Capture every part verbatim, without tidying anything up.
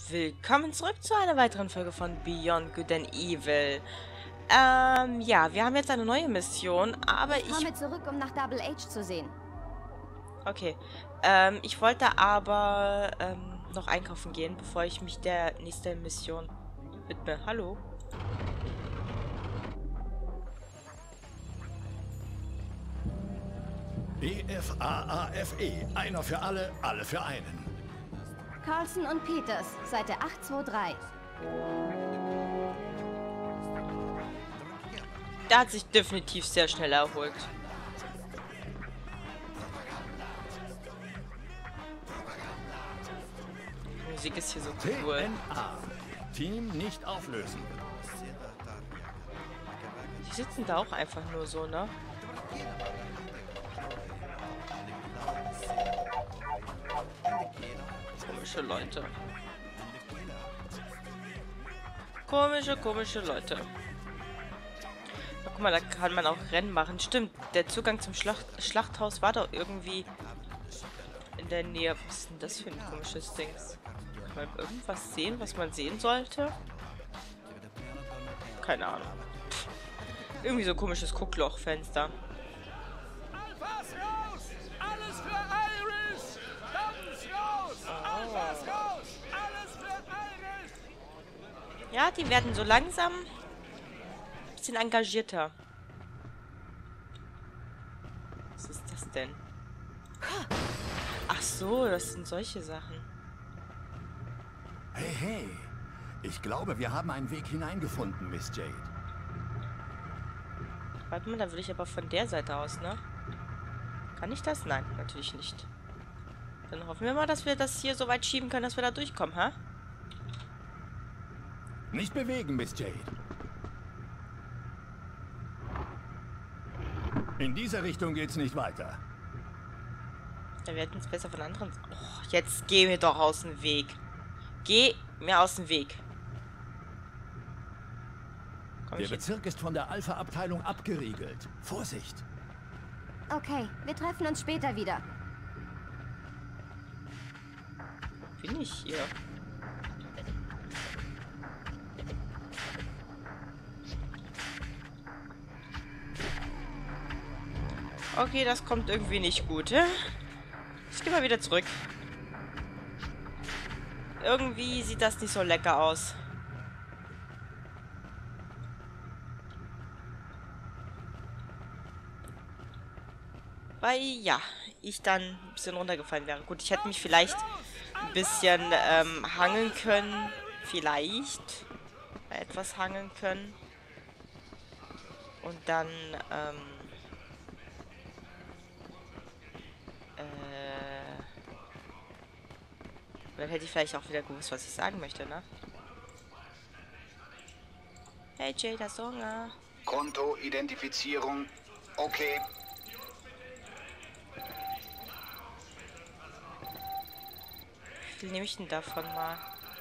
Willkommen zurück zu einer weiteren Folge von Beyond Good and Evil. Ähm, ja, wir haben jetzt eine neue Mission, aber Ich ich... komme zurück, um nach Double H zu sehen. Okay, ähm, ich wollte aber ähm, noch einkaufen gehen, bevor ich mich der nächsten Mission widme. Hallo? E F A A F E. Einer für alle, alle für einen. Carlson und Peters, Seite acht zwei drei. Der hat sich definitiv sehr schnell erholt. Die Musik ist hier so cool. T N A. Team nicht auflösen. Die sitzen da auch einfach nur so, ne? Komische Leute. Komische, komische Leute. Na, guck mal, da kann man auch Rennen machen. Stimmt, der Zugang zum Schlacht Schlachthaus war doch irgendwie in der Nähe. Was ist denn das für ein komisches Ding? Kann man irgendwas sehen, was man sehen sollte? Keine Ahnung. Pff. Irgendwie so ein komisches Gucklochfenster. Ja, die werden so langsam ein bisschen engagierter. Was ist das denn? Ach so, das sind solche Sachen. Hey, hey. Ich glaube, wir haben einen Weg hineingefunden, Miss Jade. Warte mal, da will ich aber von der Seite aus, ne? Kann ich das? Nein, natürlich nicht. Dann hoffen wir mal, dass wir das hier so weit schieben können, dass wir da durchkommen, hä? Nicht bewegen, Miss Jade. In dieser Richtung geht's nicht weiter. Ja, wir hätten es besser von anderen... Oh, jetzt geh mir doch aus dem Weg. Geh mir aus dem Weg. Komm Der ich jetzt? Bezirk ist von der Alpha-Abteilung abgeriegelt. Vorsicht! Okay, wir treffen uns später wieder. Bin ich hier? Okay, das kommt irgendwie nicht gut, hä? Ich gehe mal wieder zurück. Irgendwie sieht das nicht so lecker aus. Weil, ja, ich dann ein bisschen runtergefallen wäre. Gut, ich hätte mich vielleicht ein bisschen ähm, hangeln können. Vielleicht. Etwas hangeln können. Und dann, ähm... Äh... Dann hätte ich vielleicht auch wieder gewusst, was ich sagen möchte, ne? Hey Jade, hast du Hunger? Konto-Identifizierung. Okay. Wie viel nehme ich denn davon mal?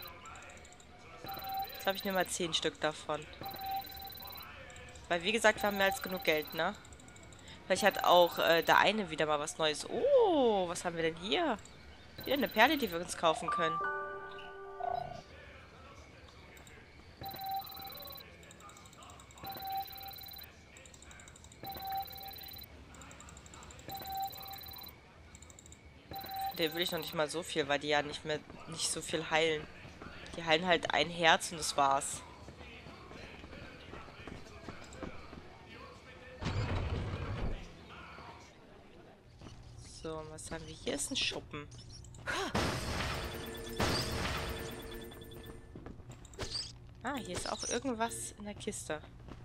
Jetzt habe ich nur mal zehn Stück davon. Weil, wie gesagt, wir haben mehr als genug Geld, ne? Vielleicht hat auch äh, der eine wieder mal was Neues. Oh, was haben wir denn hier? Wieder eine Perle, die wir uns kaufen können. Den will ich noch nicht mal so viel, weil die ja nicht mehr nicht so viel heilen. Die heilen halt ein Herz und das war's. So, was haben wir? Hier ist ein Schuppen. Ah, hier ist auch irgendwas in der Kiste.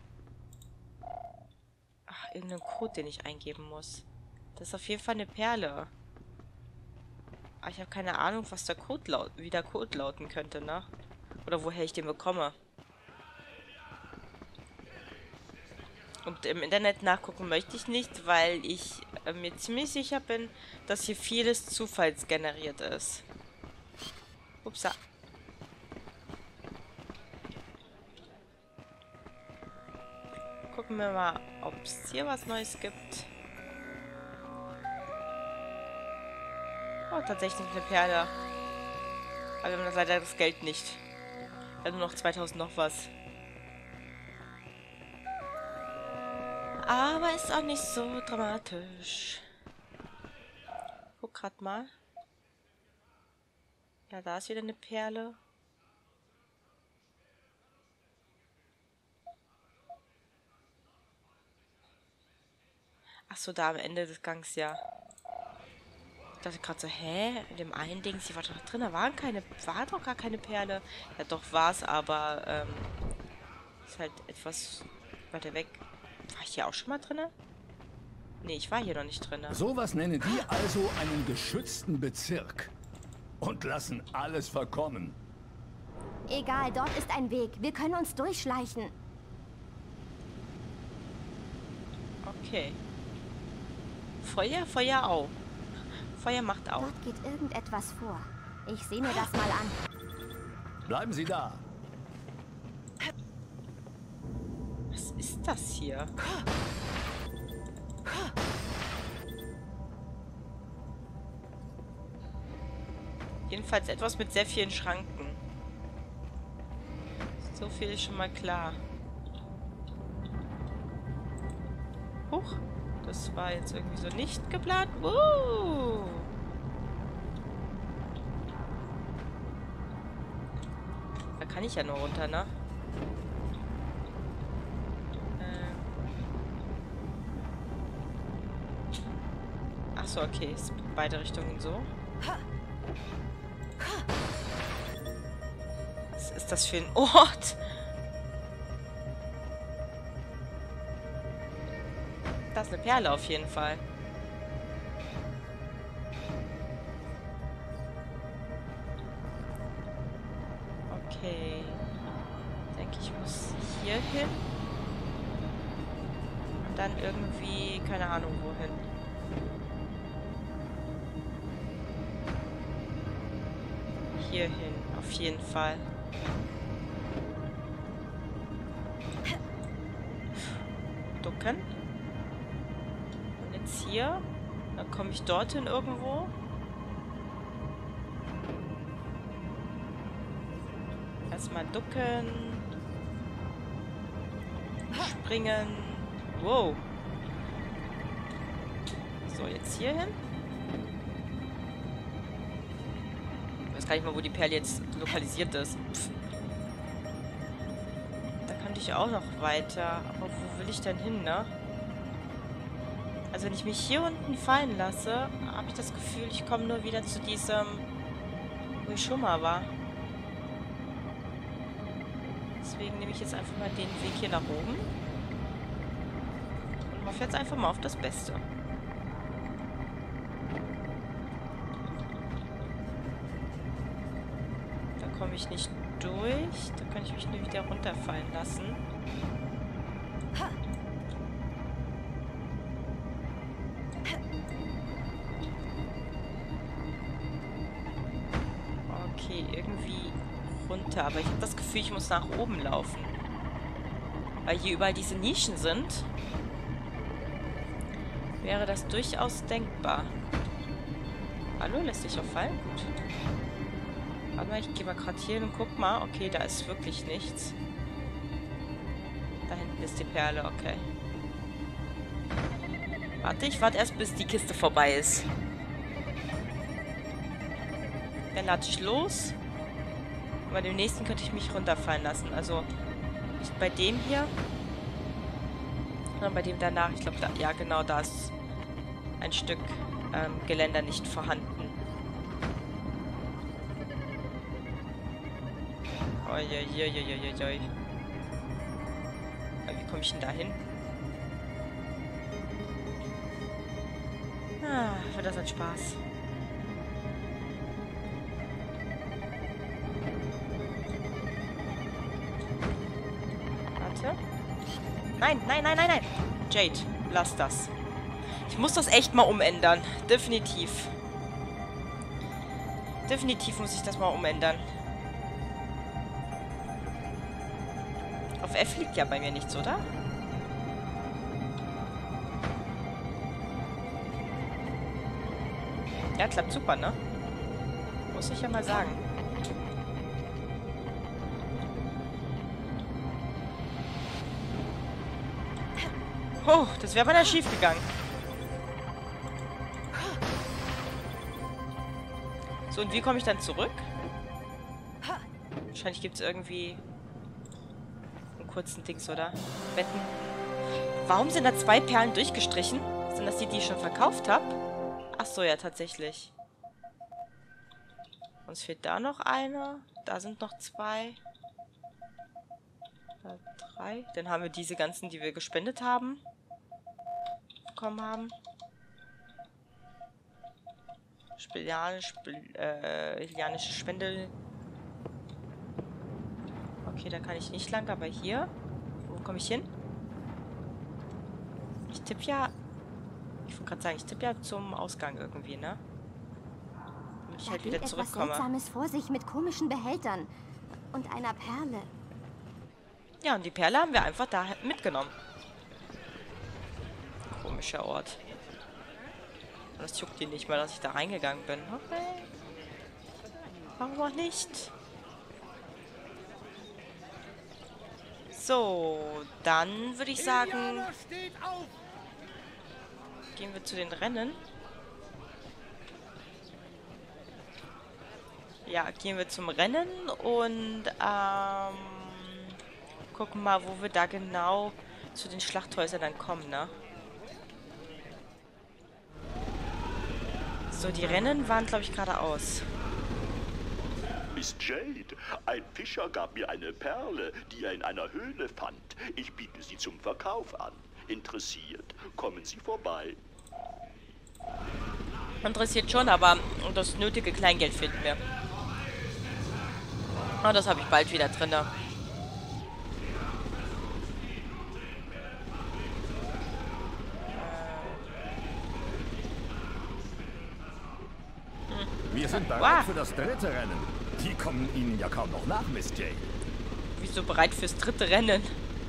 Ach, irgendein Code, den ich eingeben muss. Das ist auf jeden Fall eine Perle. Aber ich habe keine Ahnung, was der Code laut wie der Code lauten könnte, ne? Oder woher ich den bekomme. Und im Internet nachgucken möchte ich nicht, weil ich äh, mir ziemlich sicher bin, dass hier vieles zufallsgeneriert ist. Upsa. Gucken wir mal, ob es hier was Neues gibt. Oh, tatsächlich eine Perle. Aber wir haben leider das Geld nicht. Also nur noch zweitausend noch was. Aber ist auch nicht so dramatisch. Guck grad mal. Ja, da ist wieder eine Perle. Ach so, da am Ende des Gangs, ja. Ich dachte gerade so, hä? In dem einen Ding, sie war doch drin, da waren keine, war doch gar keine Perle. Ja, doch war es, aber ähm, ist halt etwas weiter weg. War ich hier auch schon mal drin? Nee, ich war hier noch nicht drin. Sowas nennen die also einen geschützten Bezirk. Und lassen alles verkommen. Egal, dort ist ein Weg. Wir können uns durchschleichen. Okay. Feuer, Feuer auch. Feuer macht auch. Dort geht irgendetwas vor. Ich sehe mir das mal an. Bleiben Sie da. Was ist das hier? Jedenfalls etwas mit sehr vielen Schranken. So viel ist schon mal klar. Huch, das war jetzt irgendwie so nicht geplant. Uh. Da kann ich ja nur runter, ne? Ähm. Ach so, okay, ist beide Richtungen so. Was ist das für ein Ort? Das ist eine Perle auf jeden Fall. Okay. Ich denke, ich muss hier hin. Und dann irgendwie, keine Ahnung, wohin. Hier hin, auf jeden Fall. Ducken. Und jetzt hier. Dann komme ich dorthin irgendwo. Erstmal ducken. Springen. Wow. So, jetzt hier hin. Ich weiß gar nicht mal, wo die Perle jetzt lokalisiert ist. Pff. Da könnte ich auch noch weiter. Aber wo will ich denn hin, ne? Also wenn ich mich hier unten fallen lasse, habe ich das Gefühl, ich komme nur wieder zu diesem, wo ich schon mal war. Deswegen nehme ich jetzt einfach mal den Weg hier nach oben. Und hoffe jetzt einfach mal auf das Beste. Da komme ich nicht durch. Da kann ich mich nur wieder runterfallen lassen. Okay, irgendwie runter. Aber ich habe das Gefühl, ich muss nach oben laufen. Weil hier überall diese Nischen sind, wäre das durchaus denkbar. Hallo, lässt sich auch fallen? Gut. Warte mal, ich gehe mal gerade hier hin und guck mal. Okay, da ist wirklich nichts. Da hinten ist die Perle, okay. Warte, ich warte erst, bis die Kiste vorbei ist. Dann lade ich los. Bei dem nächsten könnte ich mich runterfallen lassen. Also nicht bei dem hier, sondern bei dem danach. Ich glaube, da, ja genau, da ist ein Stück ähm, Geländer nicht vorhanden. Uiuiuiuiui. Wie komme ich denn da hin? Ah, wird das ein Spaß. Warte. Nein, nein, nein, nein, nein. Jade, lass das. Ich muss das echt mal umändern. Definitiv. Definitiv muss ich das mal umändern. Auf F liegt ja bei mir nichts, oder? Ja, klappt super, ne? Muss ich ja mal sagen. Oh, das wäre beinahe schief gegangen. So, und wie komme ich dann zurück? Wahrscheinlich gibt es irgendwie einen kurzen Dings, oder? Wetten. Warum sind da zwei Perlen durchgestrichen? Sind das die, die ich schon verkauft habe? Ach so, ja, tatsächlich. Uns fehlt da noch eine. Da sind noch zwei. Da drei. Dann haben wir diese ganzen, die wir gespendet haben. Bekommen haben. Spilianisch, äh, ilianische Spende. Okay, da kann ich nicht lang, aber hier. Wo komme ich hin? Ich tippe ja... Ich wollte gerade sagen, ich tippe ja zum Ausgang irgendwie, ne? Damit ich Da halt geht wieder etwas zurückkomme. Seltsames vor sich mit komischen Behältern. Und einer Perle. Ja, und die Perle haben wir einfach da mitgenommen. Komischer Ort. Und das juckt die nicht mal, dass ich da reingegangen bin. Okay. Warum auch nicht? So, dann würde ich sagen... Gehen wir zu den Rennen. Ja, gehen wir zum Rennen und ähm, gucken mal, wo wir da genau zu den Schlachthäusern dann kommen, ne? So, die Rennen waren, glaube ich, geradeaus. Miss Jade, ein Fischer gab mir eine Perle, die er in einer Höhle fand. Ich biete sie zum Verkauf an. Interessiert? Kommen Sie vorbei. Interessiert schon, aber das nötige Kleingeld finden wir. Oh, das habe ich bald wieder drin. Wir sind bereit Wow. für das dritte Rennen. Die kommen Ihnen ja kaum noch nach, Miss Jade. Wieso bereit fürs dritte Rennen?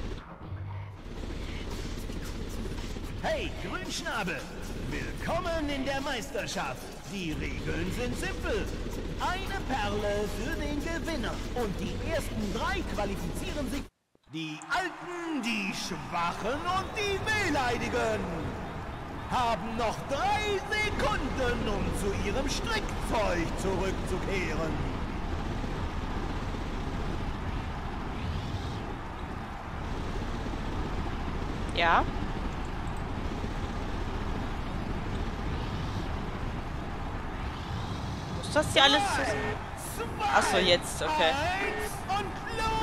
Hey, Grünschnabel! Willkommen in der Meisterschaft. Die Regeln sind simpel. Eine Perle für den Gewinner. Und die ersten drei qualifizieren sich. Die Alten, die Schwachen und die Wehleidigen haben noch drei Sekunden, um zu ihrem Strickzeug zurückzukehren. Ja. Muss das hier alles... Achso, jetzt, okay. Eins und los!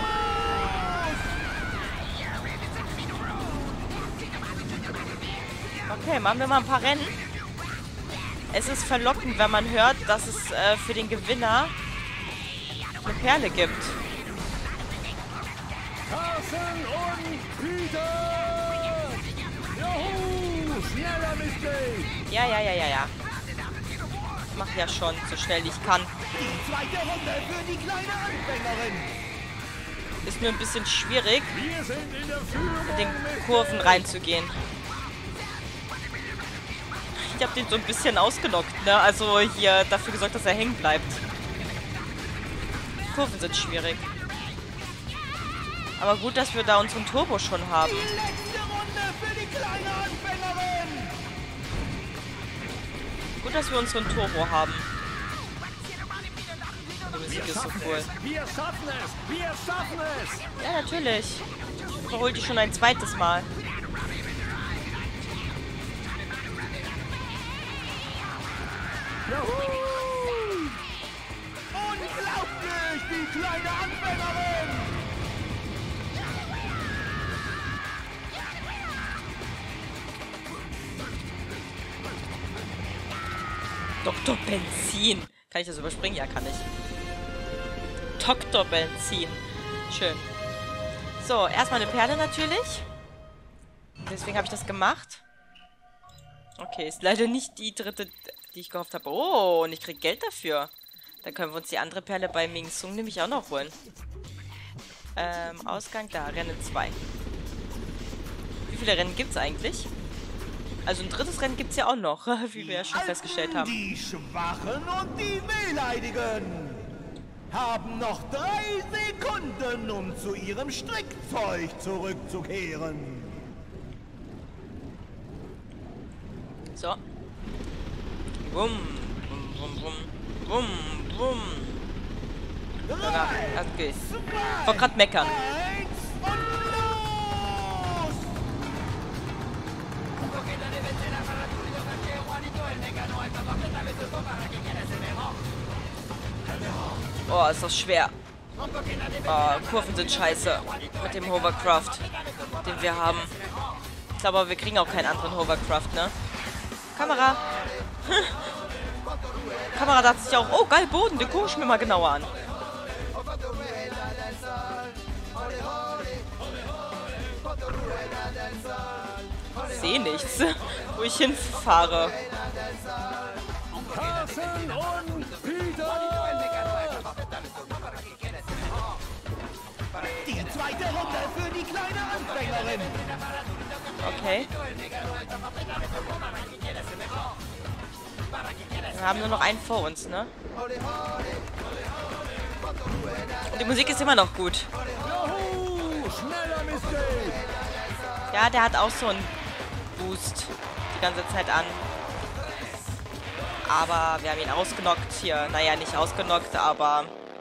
Okay, machen wir mal ein paar Rennen. Es ist verlockend, wenn man hört, dass es äh, für den Gewinner eine Perle gibt. Carson und Peter! Juhu! Schneller, Miss Jade! Ja, ja, ja, ja, ja. Ich mach ja schon, so schnell ich kann. Die zweite Runde für die kleine Anfängerin. Ist nur ein bisschen schwierig, Wir sind in der Führung, in den Miss Kurven Jade. reinzugehen. Ich habe den so ein bisschen ausgenockt, ne? Also hier dafür gesorgt, dass er hängen bleibt. Die Kurven sind schwierig. Aber gut, dass wir da unseren Turbo schon haben. Die letzte Runde für die kleine Anfängerin. Gut, dass wir unseren Turbo haben. Die Musik Wir ist so schaffen cool. es! Wir schaffen es! Wir schaffen es! Ja, natürlich. Ich überhole die schon ein zweites Mal. Juhu! Unglaublich, die kleine Anfängerin. Doktor Benzin. Kann ich das überspringen? Ja, kann ich. Doktor Benzin. Schön. So, erstmal eine Perle natürlich. Deswegen habe ich das gemacht. Okay, ist leider nicht die dritte, die ich gehofft habe. Oh, und ich krieg Geld dafür. Dann können wir uns die andere Perle bei Ming Sung nämlich auch noch holen. Ähm, Ausgang da, Rennen zwei. Wie viele Rennen gibt es eigentlich? Also ein drittes Rennen gibt es ja auch noch, wie wir ja schon festgestellt haben. Die Schwachen und die Wehleidigen haben noch drei Sekunden, um zu ihrem Strickzeug zurückzukehren. Wumm. Wumm, wumm, wumm. Wumm, wumm. Danach, okay. Ich wollte gerade meckern. Oh, ist das schwer. Oh, Kurven sind scheiße. Mit dem Hovercraft, den wir haben. Ich glaube aber, wir kriegen auch keinen anderen Hovercraft, ne? Kamera. Kamera dachte sich auch, oh geil, Boden, den gucke ich mir mal genauer an. Ich sehe nichts, wo ich hinfahre. Carson und Peter! Die zweite Runde für die kleine Anfängerin. Okay. Wir haben nur noch einen vor uns, ne? Und die Musik ist immer noch gut. Juhu! Schneller, Mister! Ja, der hat auch so einen Boost die ganze Zeit an. Aber wir haben ihn ausgenockt hier. Naja, nicht ausgenockt, aber...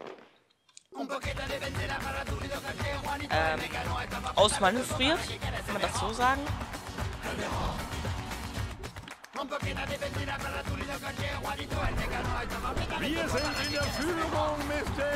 Ähm, ausmanövriert, kann man das so sagen? Wir sind in der Führung, Mister!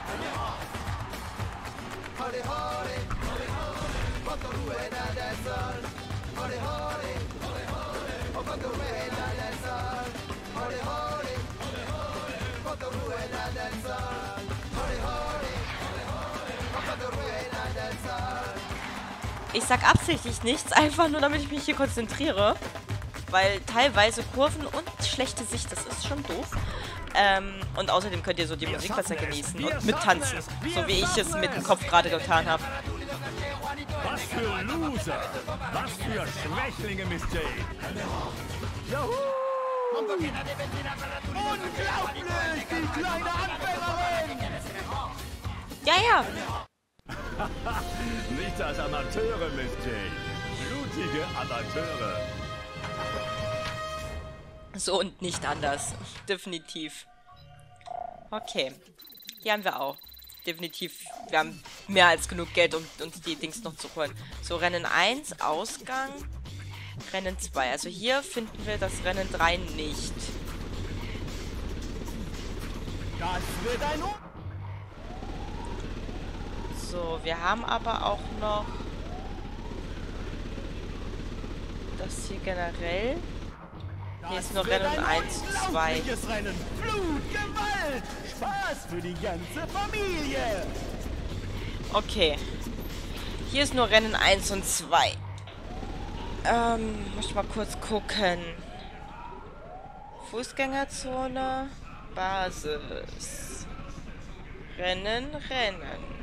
Ich sag absichtlich nichts, einfach nur damit ich mich hier konzentriere. Weil teilweise Kurven und schlechte Sicht, das ist schon doof. Ähm, und außerdem könnt ihr so die Musik besser genießen und mittanzen. So wie ich es mit dem Kopf gerade getan habe. Was für Loser! Was für Schwächlinge, Mister! Juhu! Unglaublich, die kleine Anfängerin. Ja, ja. Nicht als Amateure, Miss Jane. Blutige Amateure. So und nicht anders. Definitiv. Okay. Die haben wir auch. Definitiv. Wir haben mehr als genug Geld, um uns die Dings noch zu holen. So, Rennen eins, Ausgang. Rennen zwei. Also hier finden wir das Rennen drei nicht. Das wird ein... So, wir haben aber auch noch das hier generell. Hier ist nur Rennen eins, zwei. Rennen. Blut, Gewalt, Spaß für die ganze Familie. Okay. Hier ist nur Rennen eins und zwei. Ähm, muss ich mal kurz gucken. Fußgängerzone, Basis. Rennen, Rennen.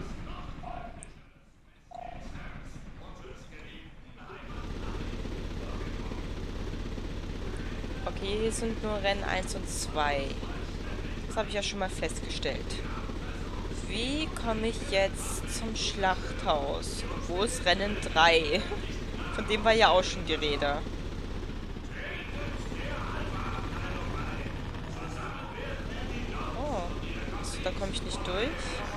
Okay, hier sind nur Rennen eins und zwei. Das habe ich ja schon mal festgestellt. Wie komme ich jetzt zum Schlachthaus? Wo ist Rennen drei? Von dem war ja auch schon die Rede. Oh, also, da komme ich nicht durch.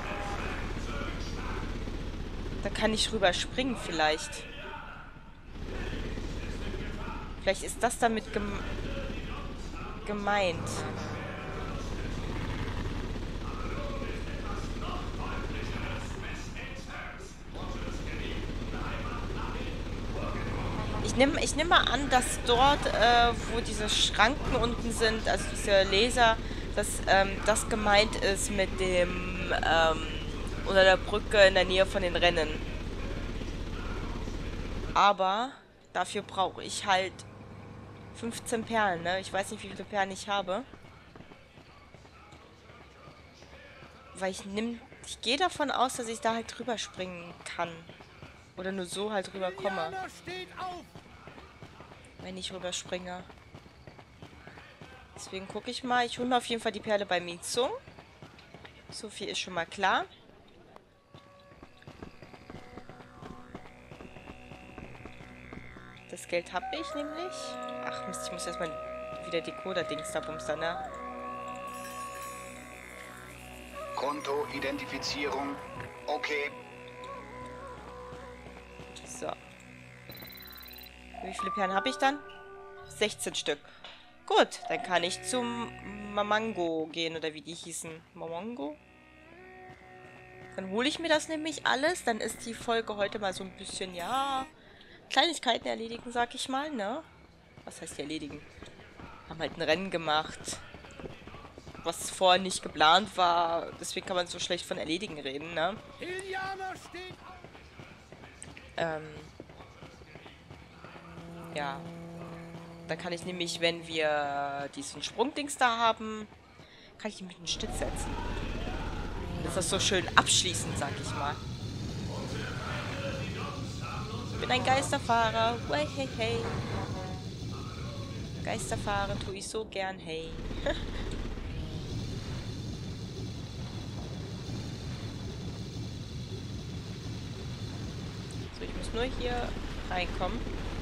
Da kann ich rüberspringen vielleicht. Vielleicht ist das damit gem gemeint. Ich nehme ich nehm mal an, dass dort, äh, wo diese Schranken unten sind, also diese Laser, dass ähm, das gemeint ist mit dem ähm, unter der Brücke in der Nähe von den Rennen. Aber dafür brauche ich halt fünfzehn Perlen, ne? Ich weiß nicht, wie viele Perlen ich habe. Weil ich nimm, ich gehe davon aus, dass ich da halt drüber springen kann. Oder nur so halt rüber komme. Wenn ich rüber springe. Deswegen gucke ich mal. Ich hole mir auf jeden Fall die Perle bei Mitsung. So viel ist schon mal klar. Das Geld habe ich nämlich. Ach Mist, ich muss erstmal wieder Decoder-Dings da, Bums da, ne? Konto-Identifizierung. Okay. So. Wie viele Perlen habe ich dann? sechzehn Stück. Gut, dann kann ich zum Mamango gehen, oder wie die hießen. Mamango? Dann hole ich mir das nämlich alles. Dann ist die Folge heute mal so ein bisschen, ja, Kleinigkeiten erledigen, sag ich mal, ne? Was heißt erledigen? Haben halt ein Rennen gemacht, was vorher nicht geplant war. Deswegen kann man so schlecht von erledigen reden, ne? Ähm. Ja. Da kann ich nämlich, wenn wir diesen Sprungdings da haben, kann ich ihn mit einem Schnitt setzen. Das ist so schön abschließend, sag ich mal. Ich bin ein Geisterfahrer. Way, hey, hey. Geisterfahren tue ich so gern, hey. So, ich muss nur hier reinkommen.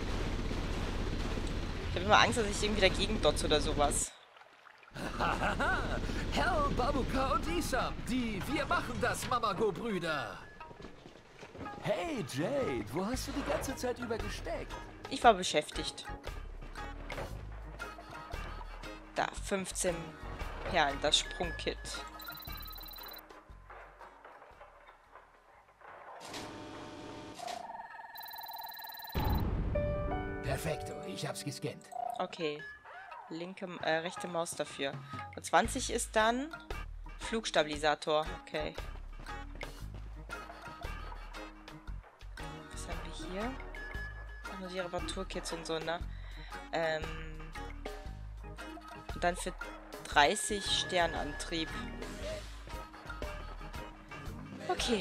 Ich habe immer Angst, dass ich irgendwie dagegen dotze oder sowas. Hell, Babuka und Isam, die Wir machen das Mamago-Brüder. Hey Jade, wo hast du die ganze Zeit über gesteckt? Ich war beschäftigt. Da, fünfzehn Perlen, das Sprungkit. Perfekto, ich hab's gescannt. Okay. Linke, äh, rechte Maus dafür. Und zwanzig ist dann Flugstabilisator. Okay. Was haben wir hier? Ach, nur die Reparaturkits und so, ne? Ähm. Und dann für dreißig Sternantrieb. Okay.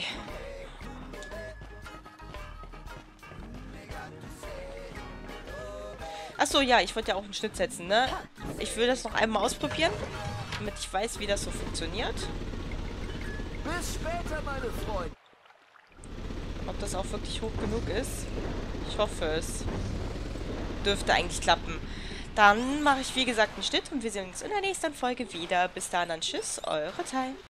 Achso, ja, ich wollte ja auch einen Schnitt setzen, ne? Ich will das noch einmal ausprobieren, damit ich weiß, wie das so funktioniert. Bis später, meine Freunde. Ob das auch wirklich hoch genug ist. Ich hoffe es. Dürfte eigentlich klappen. Dann mache ich, wie gesagt, einen Schnitt und wir sehen uns in der nächsten Folge wieder. Bis dahin dann tschüss, eure Time.